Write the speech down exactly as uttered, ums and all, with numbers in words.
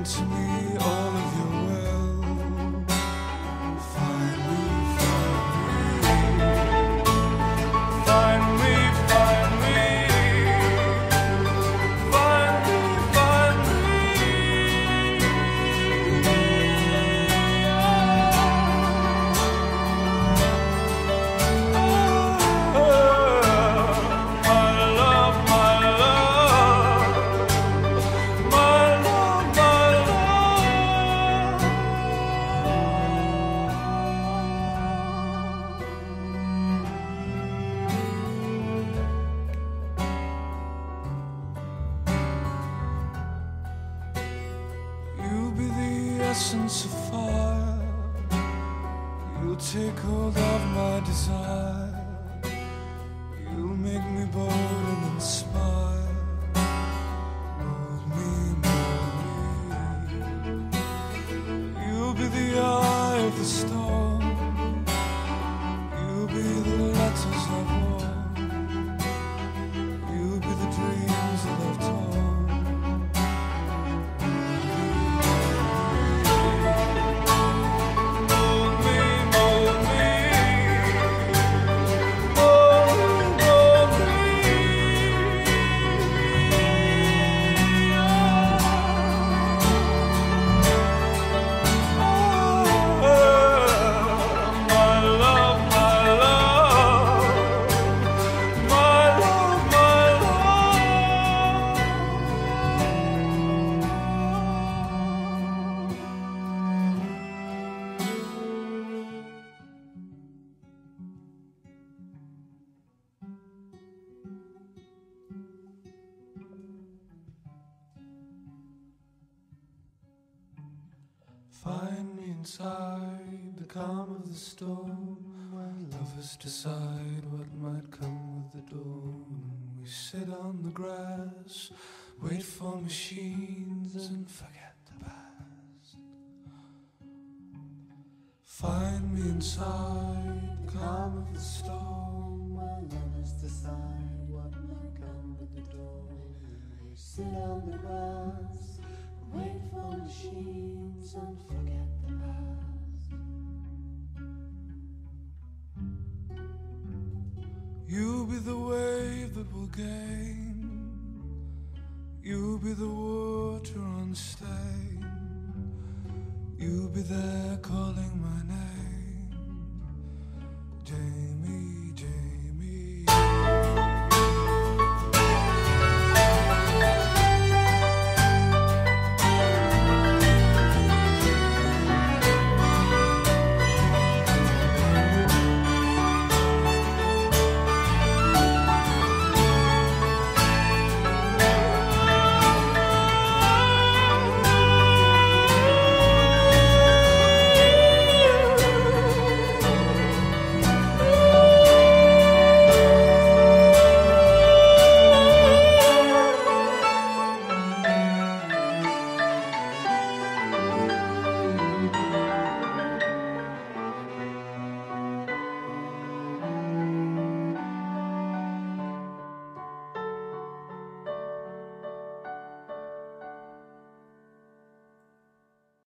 to me all of your will. Find me, find me, find me, find me, find me, find me. Oh, my love, my love, my love, my love. You be the essence of fire. You'll take hold of my desire. You'll make me bold and inspire. Mold me, mold me. You'll be the eye of the storm. You'll be the letters I've worn. You'll be the dreams that I've torn. Mold me, mold me, mold, mold me. Oh, my love, my love, my love, my love. Find me inside the calm of the storm, where lovers decide what might come with the dawn. We sit on the grass, wait for machines, and forget the past. Find me inside the calm of the storm, While lovers decide what might come with the dawn. We sit on the grass, wait for machines, and forget the past. you'll be the wave that will gain. You'll be the water unstained. You'll be there calling my name.